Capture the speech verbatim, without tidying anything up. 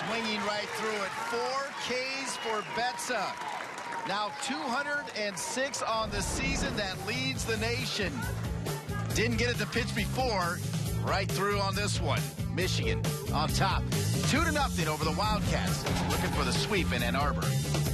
swinging right through it. Four Ks for Betsa. Now two hundred six on the season. That leads the nation. Didn't get it to pitch before. Right through on this one. Michigan on top. Two to nothing over the Wildcats. Looking for the sweep in Ann Arbor.